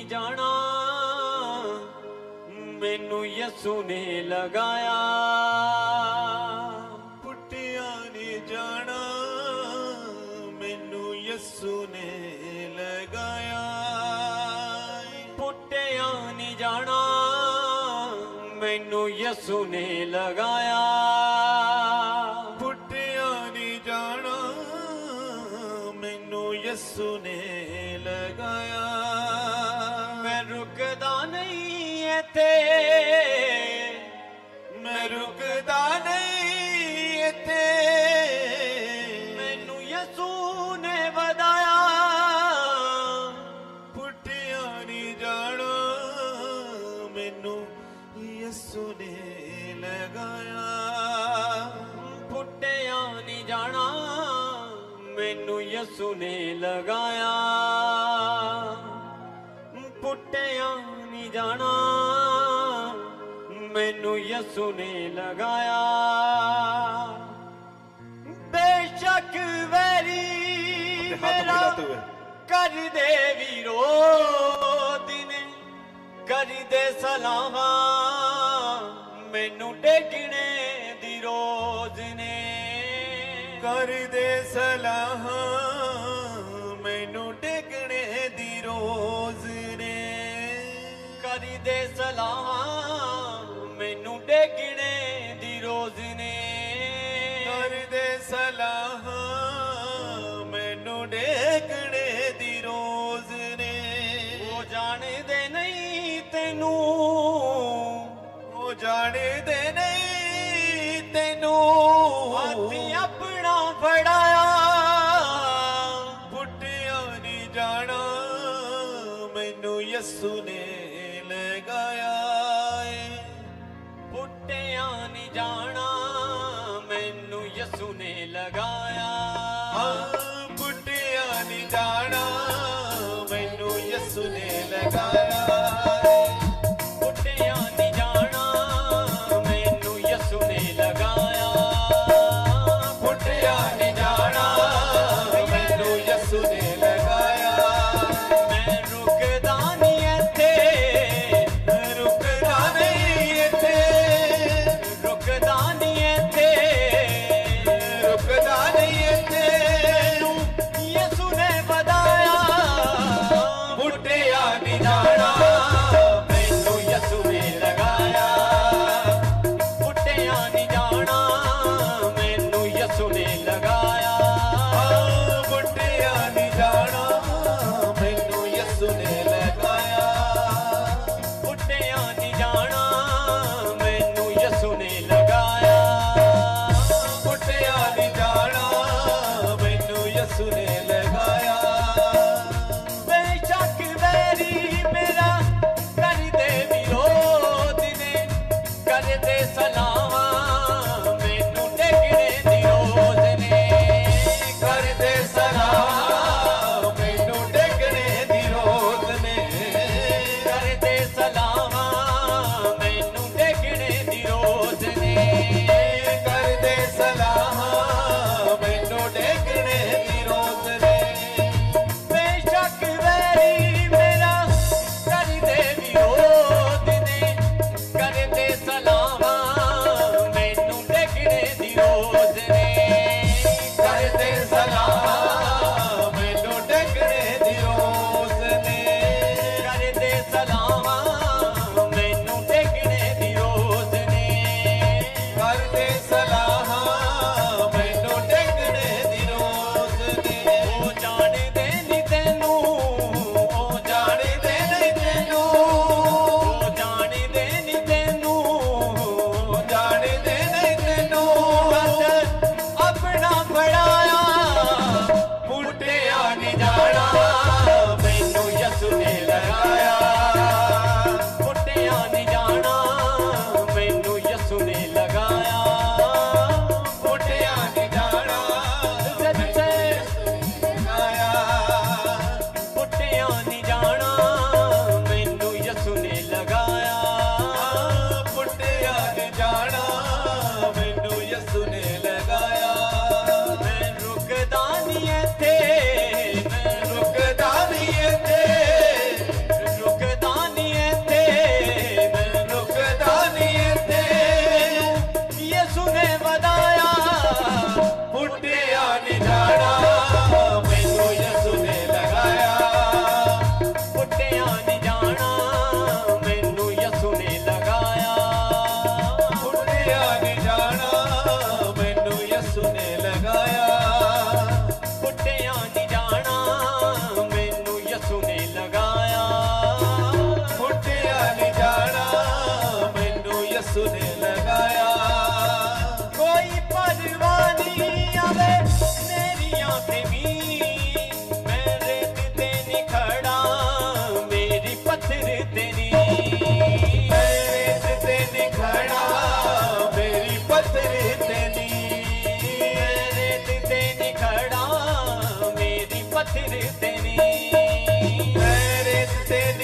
जाना मैनू यसू ने लगाया। पुटिया नहीं जाना मैनू यसू ने लगाया। पुटिया नहीं जाना मैनू यसू ने लगाया। पुटिया नहीं जाना मैनू यसू ने लगाया। मैं रुकदा नहीं इत्थे, मैं रुकदा नहीं इत्थे, मैनू यसू ने वधाया। पुटिया नहीं जाना मैनू यसू ने लगाया। पुटिया नहीं जाना मैनू यसू ने लगाया। पुटिया नहीं जाना मैनू यसू ने लगाया। बेशक वैरी मेरा कर दे विरोध ने, कर दे सलावा मैनू टेकने दी रोज ने। कर दे सलाह मैनू टेकने दी रोज ने। कर दे सलाह मैनू टेकने दी रोज ने। कर दे सलाह मैनू टेकने दी रोज ने। वो जाने नहीं तेनू, वो जाने दे नहीं तेनू, हाथी अपना फड़ाया। पुटिया नहीं जाना मैनू यसू ने लगाया। पुटिया नहीं जाना मैनू यसू ने लगाया। पुटिया नहीं जाना मैनू यसू ने लगाया। पुटिया नहीं जाना मैनू यसू ने लगाया। पुटिया नहीं जाना मैनू यसू ने लगाया। मैं रुकदा नहीं इत्थे, रुकदा नहीं इत्थे, रुकदा नहीं इत्थे, रुकदा नहीं इत्थे, यसू ने वधाया। पुटिया नहीं जाना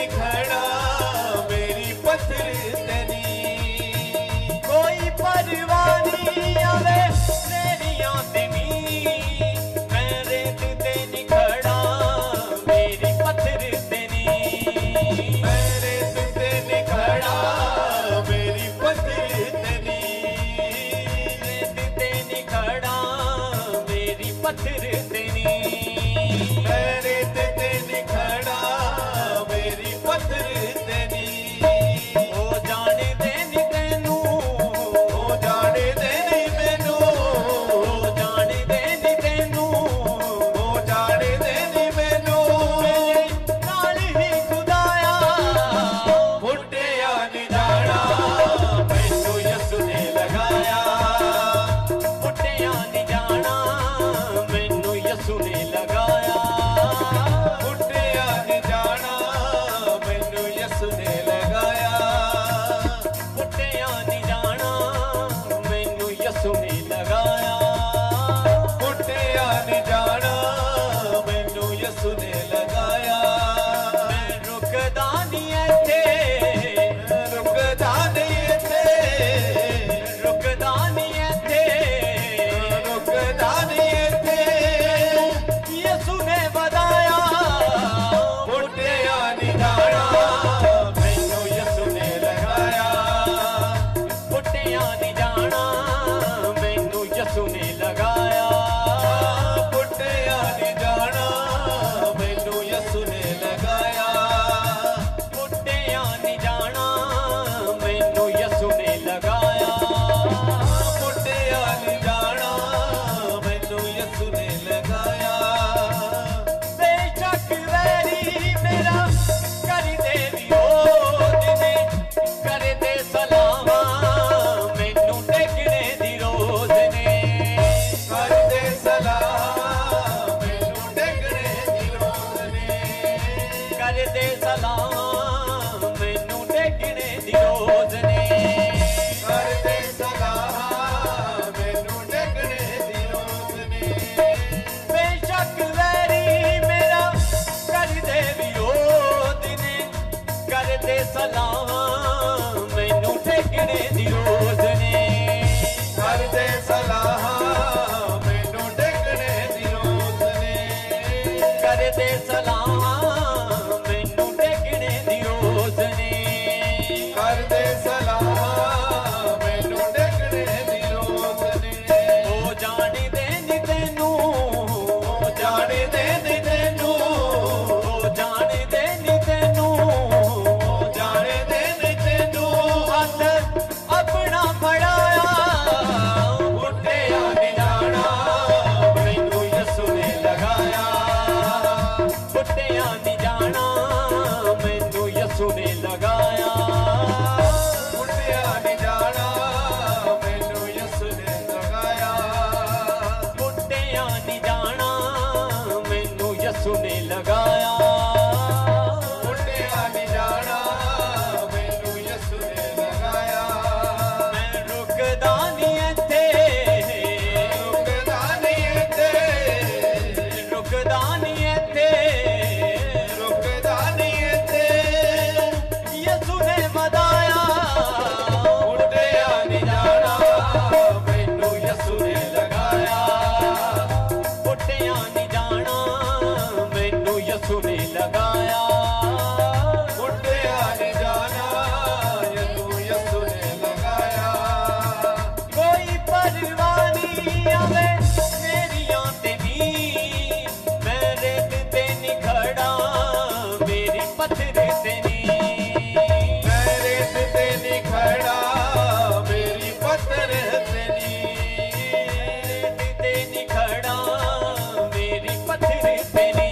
निखड़ा मेरी पत्थर तेनी कोई परवाह नहीं आवे तेरियां ते नी मैं रेत ते निखड़ा मेरी पत्थर ते नी मैं रेत ते निखड़ा मेरी पत्थर तेनी रेत ते निखड़ा मेरी पत्थर ते नी मैं रेत ते निखड़ा मेरी पत्थर तेनी ओ जाने दे नी तैनू ओ जाने दे नी मैनू ओ जाने दे नी तैनू ओ जाने दे नी मैनू मेरे नाल ही खुदाया फुटिया नी जाना मैनू यसु ने लगाया पुट्टिया नी जाना मैनू यसु ने लगाया फुटिया नी जाना मैनू यसु ने लगाया पुट्टिया नी जाना मैनू यसु ने लगाया फुटिया नी जाना मैनू यसु ने लगाया मैं रुकदा नी ऐथे रुकदा नहीं थे रुकदा नी ऐथे रुकदा नहीं थे यसु ने बताया फुटिया नी जाना मैनू यसु ने लगाया पुट्टिया नी जाना मैनू यसु ने लगाया फुटिया नी जाना मैनू यसु ने लगाया पुट्टिया नी जाना मैनू यसु ने लगाया फुटिया नी जाना मैनू यसु ने लगाया बेशक वैरी मेरा कर दे विरोध ने कर दे सलामा मैनू टेकने दी रोज ने कर दे सलाम मैनू टेकने दी रोज ने कर दे सलाम मैनू टेकने दी रोज ने कर दे सलाम मैनू टेकने दी रोज ने बेशक वैरी मेरा कर दे विरोध ने कर दे सलाम मैनू टेकने दी रोज ने कर दे सलाम मैनू टेकने दी रोज ने कर दे सलाम मैनू टेकने दी रोज ने कर दे सलाम मैनू टेकने दी रोज ने ओ जाने दे नी तैनू ओ जाने दे नी तैनू ओ जाने दे नी तैनू ओ जाने दे नी तैनू हथ अपना फड़ाया फुटिया नी जाना मैनू यसु ने लगाया पुट्टिया नी जाना मैनू यसु ने लगाया फुटिया नी जाना मैनू यसु ने लगाया पुट्टिया नी जाना मैनू यसु ने लगाया फुटिया नी जाना मैनू यसु ने लगाया मैं रुकदा नी ऐथे रुकदा नहीं थे रुकदा नी ऐथे रुकदा नहीं थे यसु ने बताया फुटिया नी जाना मैनू यसु ने लगाया पुट्टिया नी जाना मैनू यसु ने लगाया फुटिया नी जाना यसु ने लगाया कोई परवाह नहीं आवे मेरियां ते नी मैं रेत ते निखड़ा मेरी पत्थर ते नी मैं रेत ते निखड़ा मेरी पत्थर तेनी रेत ते निखड़ा मेरी पत्थर ते नी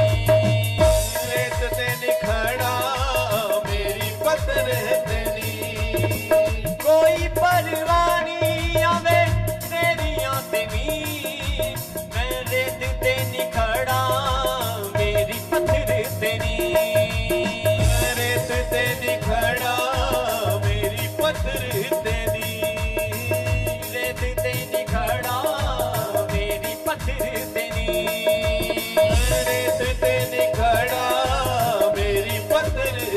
रेत ते निखड़ा मेरी पत्थर तेनी कोई परवाह नहीं आवे तेरियां ते नी मैं रेत ते निखड़ा मेरी पत्थर ते नी रेत ते निखड़ा मेरी पत्थर तेनी रेत ते निखड़ा मेरी पत्थर ते नी रेत ते निखड़ा मेरी पत्थर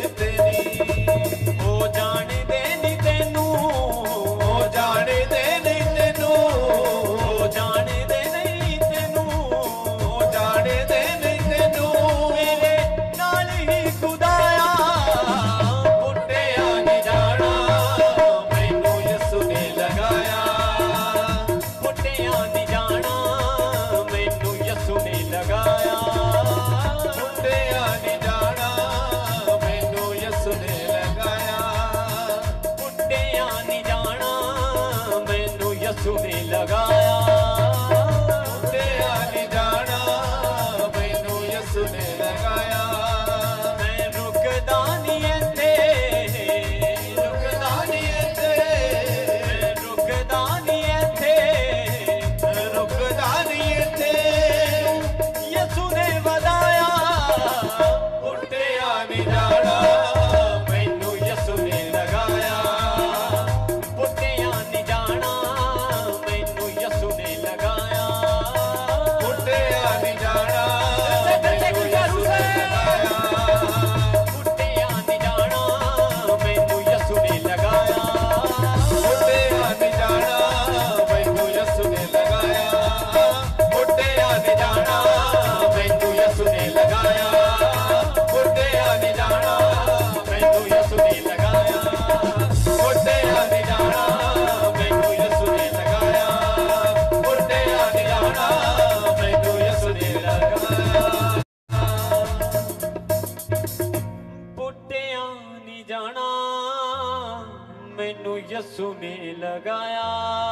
ਮੈਨੂੰ ਯਿਸੂ ਨੇ ਲਗਾਇਆ।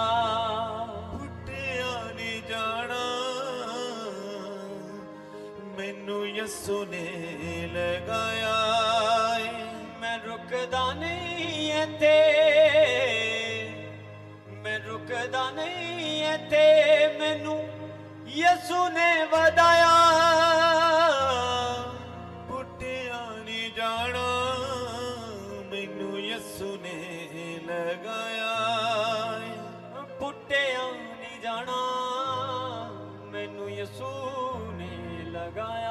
ਪੁੱਟਿਆ ਨਹੀਂ ਜਾਣਾ ਮੈਨੂੰ ਯਿਸੂ ਨੇ ਲਗਾਇਆ ਏ। ਮੈਂ ਰੁਕਦਾ ਨਹੀਂ ਇੱਥੇ, ਮੈਂ ਰੁਕਦਾ ਨਹੀਂ ਇੱਥੇ, ਮੈਨੂੰ ਯਿਸੂ ਨੇ ਵਧਾਇਆ। ਪੁੱਟਿਆ ਨਹੀਂ ਜਾਣਾ ਮੈਨੂੰ ਯਿਸੂ ਨੇ ਲਗਾਇਆ ਏ। ਪੁੱਟਿਆ ਨਹੀਂ ਜਾਣਾ ਮੈਨੂੰ ਯਿਸੂ ਨੇ ਲਗਾਇਆ।